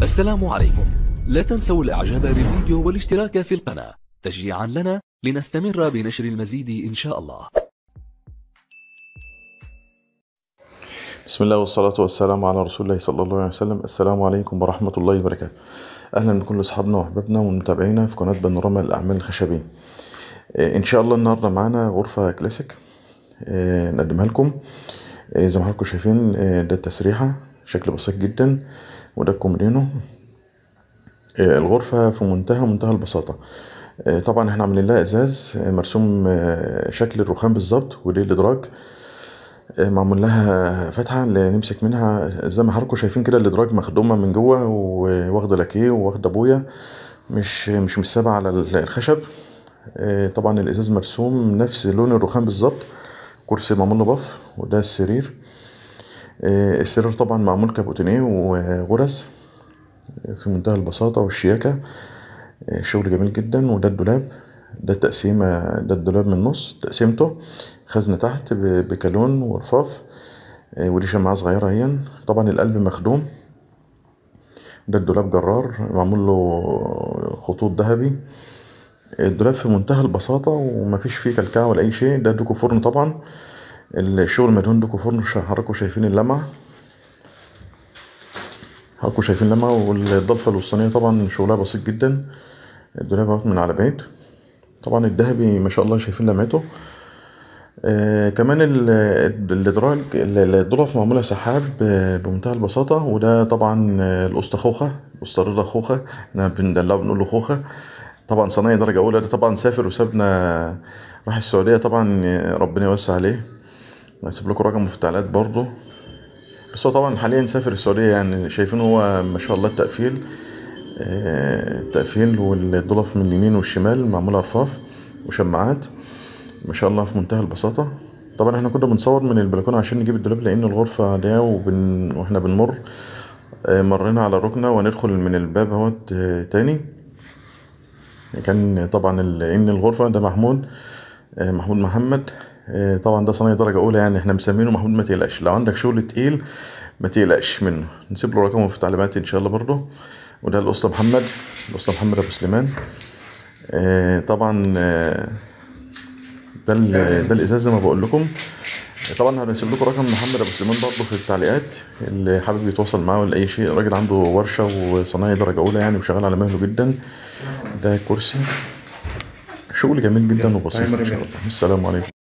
السلام عليكم. لا تنسوا الاعجاب بالفيديو والاشتراك في القناة تشجيعا لنا لنستمر بنشر المزيد ان شاء الله. بسم الله والصلاة والسلام على رسول الله صلى الله عليه وسلم. السلام عليكم ورحمة الله وبركاته. أهلا بكل أصحابنا وأحبابنا ومتابعينا في قناة بانوراما الأعمال الخشبية. إن شاء الله النهاردة معانا غرفة كلاسيك نقدمها لكم. زي ما حضراتكم شايفين ده التسريحة شكل بسيط جدا، وده الكومودينو. الغرفة في منتهى البساطة. طبعا احنا عاملين لها ازاز مرسوم شكل الرخام بالظبط، ودي الادراج معمول لها فتحة اللي نمسك منها. زي ما حضراتكم شايفين كده الادراج مخدومة من جوه وواخدة لاكيه وواخدة بويا، مش سابة على الخشب. طبعا الازاز مرسوم نفس لون الرخام بالظبط. كرسي معمول له بف، وده السرير. السرير طبعا معمول كابوتينيه وغرز في منتهى البساطة والشياكة. شغل جميل جدا. وده الدولاب، ده التقسيمة، ده الدولاب من النص تقسيمته، خزنة تحت بكالون ورفاف، ودي شماعة صغيرة اهي. طبعا القلب مخدوم. ده الدولاب جرار معمول له خطوط ذهبي. الدولاب في منتهى البساطة ومفيش فيه كلكعة ولا أي شيء. ده دوكو فرن طبعا، الشغل مدهون دوكو فرن. حضراتكم شايفين اللمعة، حضراتكم شايفين اللمعة. والضلفة الوسطانية طبعا شغلها بسيط جدا. الدولاب اهوت من على بعيد. طبعا الذهبي ما شاء الله شايفين لمعته. كمان الادراج الضلف معمولة سحاب بمنتهى البساطة. وده طبعا القسط خوخة، القسط رضا خوخة، احنا بندلعه بنقول له خوخة. طبعا صنايعي درجة أولى. ده طبعا سافر وسابنا راح السعودية، طبعا ربنا يوسع عليه. هسيب لكم رقمه في التعليقات برضه. بس هو طبعا حاليا سافر السعودية. يعني شايفين هو ما شاء الله التقفيل والضلف من اليمين والشمال معمولة رفاف وشماعات ما شاء الله في منتهى البساطة. طبعا احنا كنا بنصور من البلكونة عشان نجيب الدولاب، لأن الغرفة دي واحنا بنمر مرينا على ركنة وندخل من الباب اهوت تاني. كان طبعا ان الغرفة ده محمود محمد. طبعا ده صنايعي درجة أولى، يعني احنا مسمينه محمود ما تقلقش. لو عندك شغل تقيل ما تقلقش منه. نسيب له رقمه في التعليمات ان شاء الله برضه. وده الأسطى محمد، الأسطى محمد أبو سليمان. طبعا ده الإزاز زي ما بقول لكم. طبعا هنسيب لكم رقم محمد أبو سليمان برضه في التعليقات، اللي حابب يتواصل معاه ولا أي شيء. الراجل عنده ورشة وصنايعي درجة أولى يعني، وشغال على مهله جدا. ده كرسي، شغل جميل جدا وبسيط إن شاء الله. السلام عليكم.